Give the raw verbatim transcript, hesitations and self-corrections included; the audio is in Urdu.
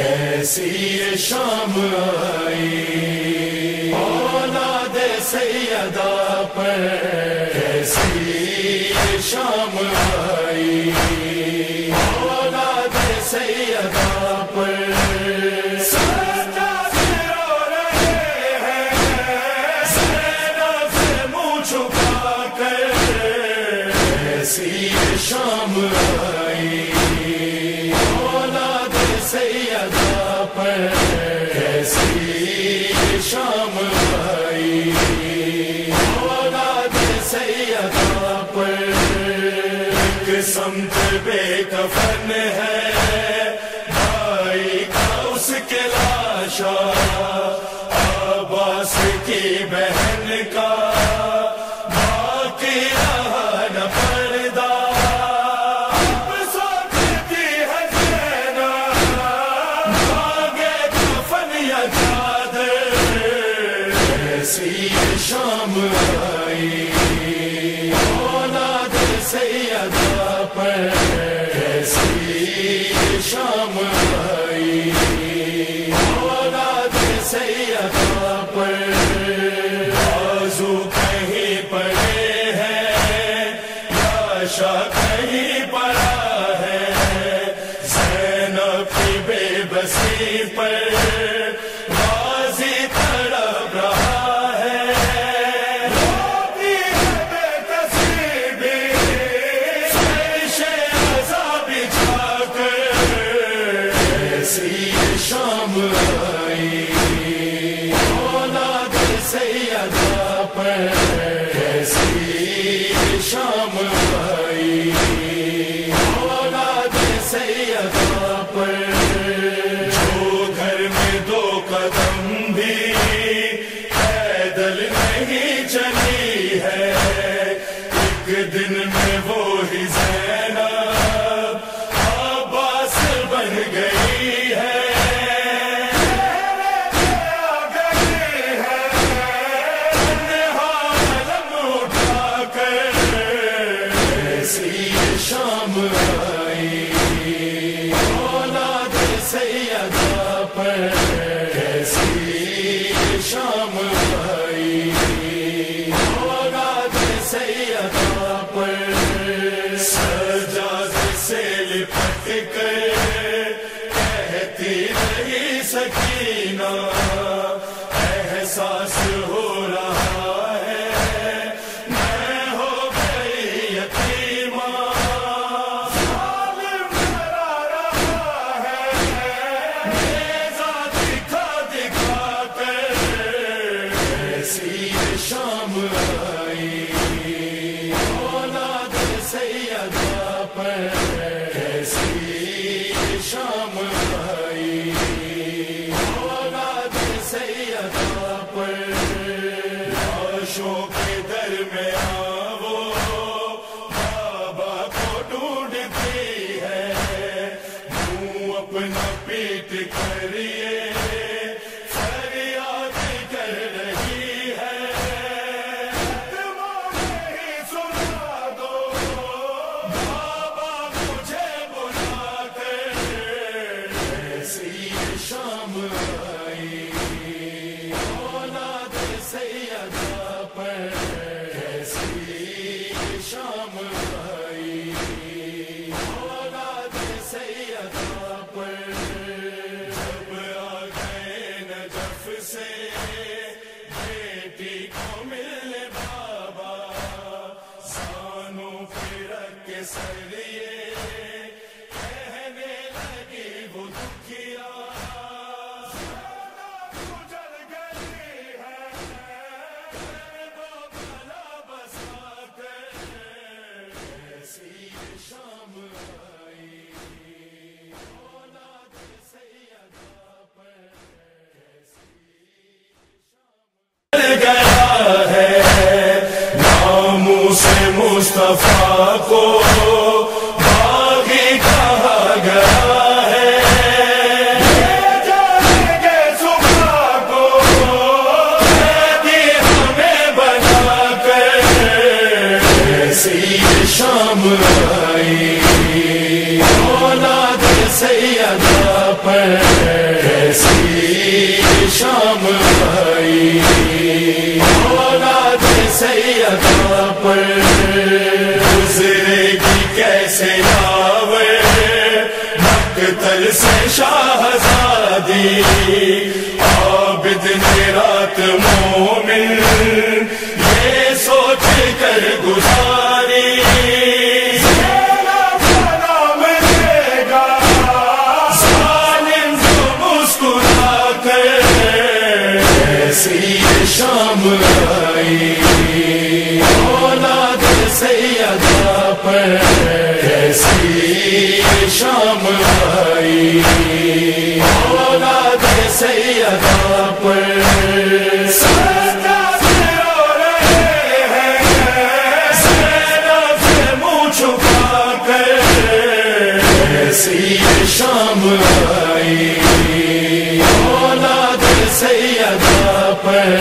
کیسی یہ شام آئی اولاد سیدہ پر، کیسی یہ شام آئی اولاد سیدہ پر، کیسی شام آئی اولاد سیدہ پر، کیسی شام آئی اولاد سیدہ پر، ایک سمت بے کفن ہے بھائی کا اس کے لاشا، عباس کی بہن کا کیسی شام آئی اولاد سیدہ پر، کیسی شام آئی اولاد سیدہ پر، بازو کہیں پڑے ہیں لاشا کہیں پڑا ہے، زینب کی بے بسی پر شام آئی اولاد سیدہ پر، کیسی شام آئی اولاد سیدہ پر، جو گھر میں دو قدم بھی پیدل نہیں چلی ہے، ایک دن میں وہی زینب عباس بن گئی ہے، شام آئی اولاد سیدہ پر، کیسی شام آئی اولاد سیدہ پر، سجاد سے لپٹ کر کہتی رہی سکینہ، احساس ہو رہا ہے میں ہو گئی یتیمہ، شام آئی اولاد سیدہ پر، کیسی شام آئی اولاد سیدہ پر، لاشوں کے درمیان وہ بابا کو ڈھونڈتی ہے، منہ اپنا پیٹ کریے شام آئی اولاد سیدہ پر، کیسی شام آئی اولاد سیدہ پر، جب آ گئے نجف سے بیٹی کو ملنے بابا، زانوں پہ رکھ کے سریے کہنے لگی وہ دکھیا، شام آئی اولاد سیدہ پر، گیا ہے ناموں سے مصطفیٰ کو باغی کہا گیا ہے، جائیں گے صبح کو قیدی ہمیں بنا کر، کیسی شام آئی اولاد سیدہ پر، سیدہ پر گزرے گی کیسے آوے مقتل سے شاہزادی عابد نے رات مومن یہ سوچ کر گزاری شام آئی اولاد سیدہ پر کیسی شام آئی اولاد سیدہ پر سجدہ سے رو رہے ہیں زینب سے منہ چھپا کر کیسی شام آئی اولاد سیدہ پر